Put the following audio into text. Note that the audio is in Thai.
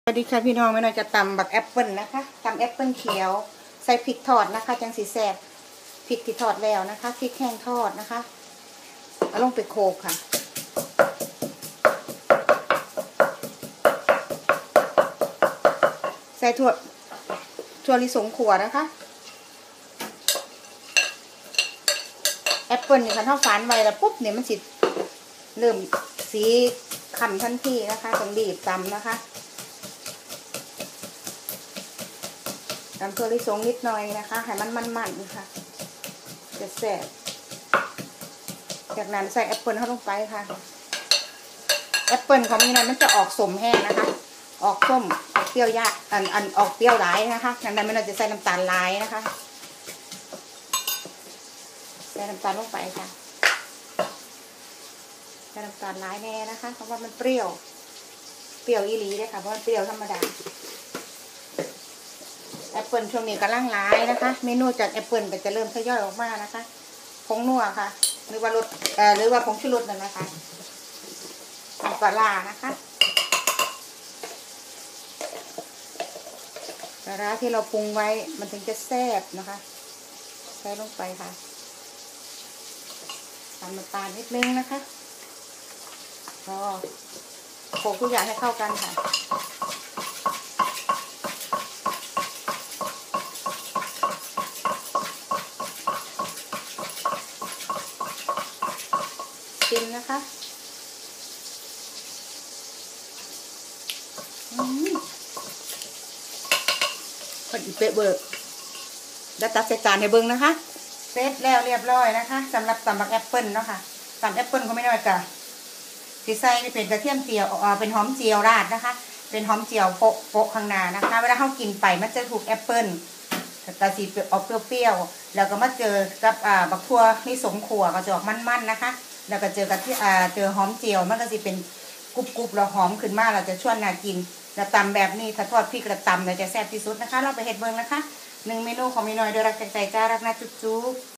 สวัสดีค่ะพี่น้องไม่น้อยจะตำบักแอปเปิลนะคะตำแอปเปิลเขียวใส่พริกทอดนะคะจังสีแซ่บพริกที่ทอดแล้วนะคะพริกแห้งทอดนะคะเอาลงไปโขลกค่ะใส่ถั่วลิสงขั่วนะคะแอปเปิลเนี่ยค่ะถ้าฝานไว้แล้วปุ๊บเนี่ยมันสิเริ่มสีขันทันทีนะคะต้องรีบตำนะคะตำถั่วลิสงนิดหน่อยนะคะให้มันมันๆค่ะจะแซ่บจากนั้นใส่แอปเปิลเข้าลงไปค่ะแอปเปิลของมีนั้นมันจะออกสมแห้งนะคะออกส้มเปรี้ยวยากออกเปรี้ยวหลายนะคะดังนั้นเราจะใส่น้ำตาลหลายนะคะใส่น้ำตาลลงไปค่ะใส่น้ำตาลหลายแน่นะคะเพราะว่ามันเปรี้ยวอีหลีเลยค่ะเพราะมันเปรี้ยวธรรมดาแอปเปิลช่วงนี้กำลังหลายนะคะเมนูจากแอปเปิลจะเริ่มทยอยออกมานะคะผงนัวค่ะหรือว่ารสหรือว่าผงชูรสนั่นนะคะปลาร้านะคะปลาร้าที่เราปรุงไว้มันถึงจะแซ่บนะคะใส่ลงไปค่ะตามน้ำตาลนิดนึงนะคะก็โขลกทุกอย่างให้เข้ากันค่ะชิมนะคะพอดีเป๊ะเบอร์แล้วตักใส่จานให้เบิ้งนะคะเสร็จแล้วเรียบร้อยนะคะสำหรับตำบักแอปเปิลเนาะค่ะตำแอปเปิลก็ไม่น้อยกะสีใส่เป็นกระเทียมเจียวเป็นหอมเจียวราดนะคะเป็นหอมเจียวโปะข้างหน้านะคะเวลาเขากินไปมันจะถูกแอปเปิลกระสีออกเปรี้ยวๆแล้วก็มาเจอกับบักทั่วนี่สมขั่วก็จะออกมันๆนะคะแล้วก็เจอกับที่เจอหอมเจียวมันก็จะเป็นกรุบๆแล้วหอมขึ้นมาเราจะชวนน่ากินแล้วตำแบบนี้ถ้าทอดพริกกระตำเราจะแซ่บที่สุดนะคะเราไปเฮ็ดเบิ่งนะคะ1 เมนูของมีน้อยโดยรักใจจ้ารักนะจุ๊บ